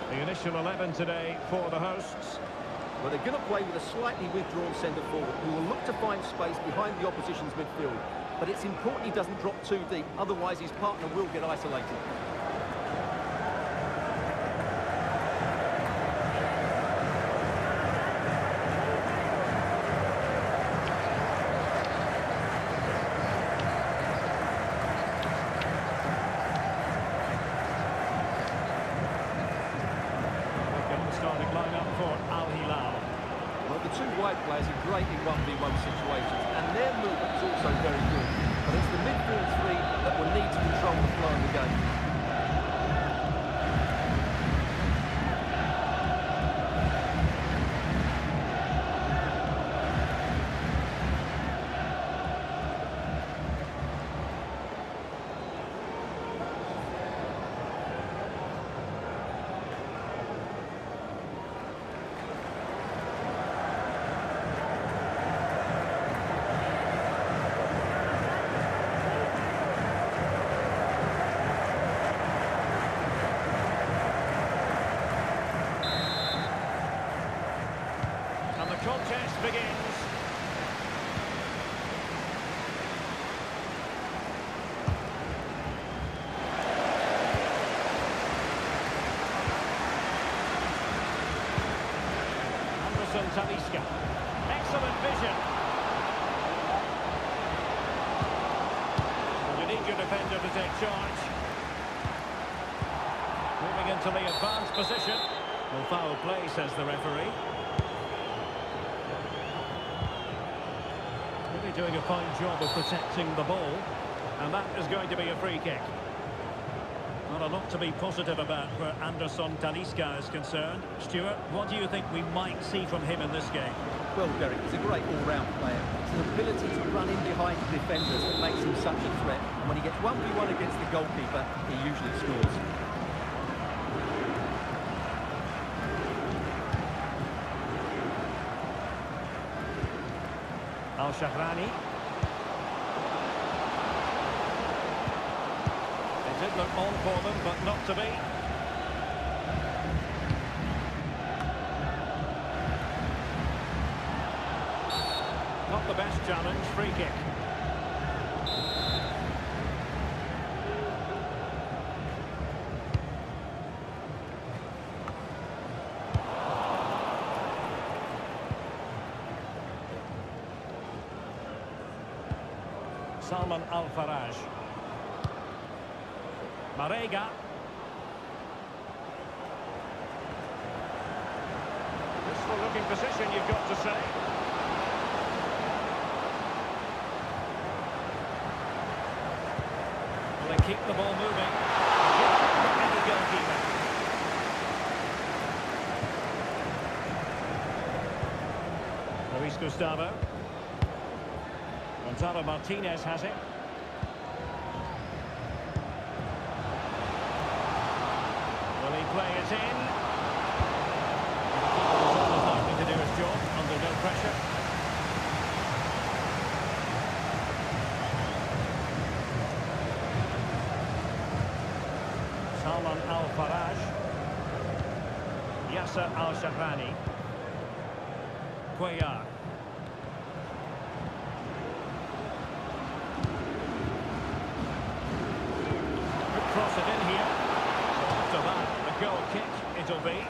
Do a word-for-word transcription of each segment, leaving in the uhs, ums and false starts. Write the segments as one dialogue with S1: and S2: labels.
S1: The initial eleven today for the hosts.
S2: Well, they're going to play with a slightly withdrawn centre forward who will look to find space behind the opposition's midfield. But it's important he doesn't drop too deep, otherwise his partner will get isolated.
S1: Starting line-up for Al Hilal.
S2: Well, the two wide players are great in one v one situations, and their movement is also very good. But it's the midfield three that will need to control the flow of the game.
S1: Contest begins. Anderson Talisca. Excellent vision. Well, you need your defender to take charge. Moving into the advanced position. No foul play, says the referee. Doing a fine job of protecting the ball, and that is going to be a free kick. Not a lot to be positive about where Anderson Talisca is concerned. Stuart, what do you think we might see from him in this game?
S2: Well, Derek, he's a great all-round player. It's an ability to run in behind defenders that makes him such a threat. And when he gets one v one against the goalkeeper, he usually scores.
S1: Al-Shahrani. It did look on for them, but not to be. Not the best challenge, free kick. Salman Al-Faraj. Marega. Useful looking position, you've got to say. Well, they keep the ball moving. Any goalkeeper. Luis Gustavo. Gonzalo Martinez has it. Will he play it in? He's always likely to do his job under no pressure. Salman Al-Faraj. Yasser Al-Shahrani. Cuellar. Cross it in here. After that, a goal kick it'll be.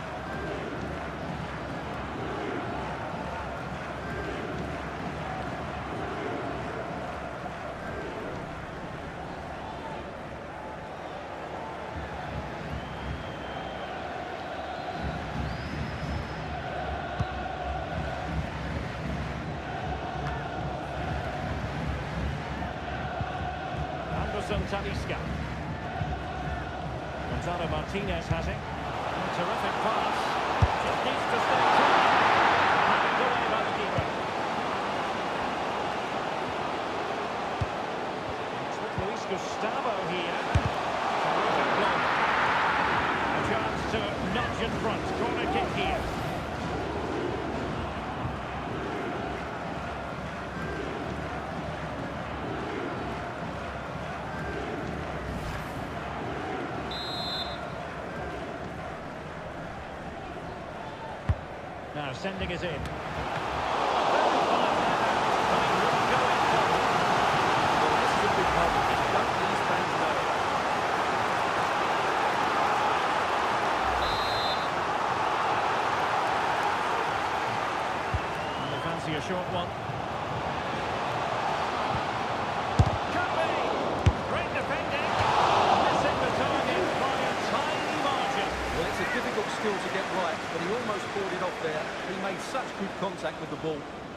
S1: Anderson Talisca. Gonzalo Martinez has it. Terrific pass. Just needs to stay clear. Handed away by the keeper. It's with Luis Gustavo here. Terrific block. A chance to nudge in front. Corner kick here. Now sending it in. Oh, very fine header, but it wouldn't go in for him.
S2: Well, this is a big moment, and don't these fans know it?
S1: And they fancy a short one. Could be! Great defending! Missing the target by a tiny margin.
S2: Well, it's a difficult skill to get right, but he almost pulled it off there. He made such good contact with the ball.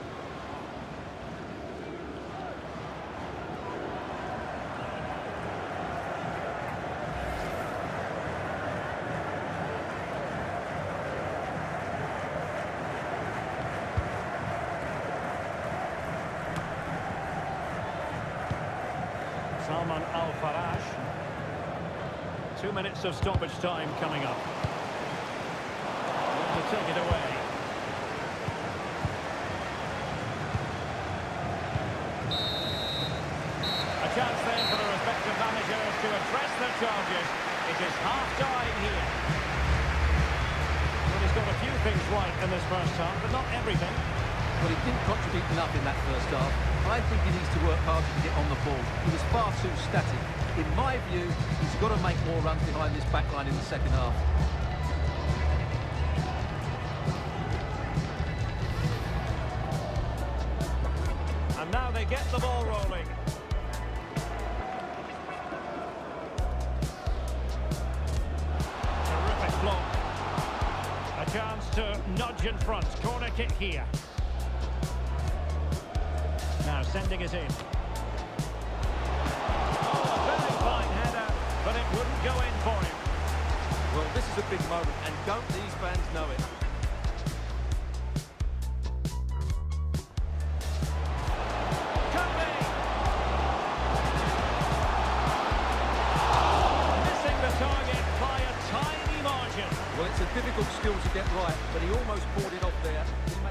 S1: Salman Al-Faraj. Two minutes of stoppage time coming up. To take it away. A chance then for the respective managers to address their charges. It is half-time here. Well, he's got a few things right in this first half, but not everything.
S2: But he didn't contribute enough in that first half. I think he needs to work harder to get on the ball. He was far too static. In my view, he's got to make more runs behind this back line in the second half.
S1: And now they get the ball rolling. Terrific block. A chance to nudge in front. Corner kick here. Now sending it in. Oh, a very fine header, but it wouldn't go in for him.
S2: Well, this is a big moment, and don't these fans know it?
S1: Could be! Missing the target by a tiny margin.
S2: Well, it's a difficult skill to get right, but he almost pulled it off there. He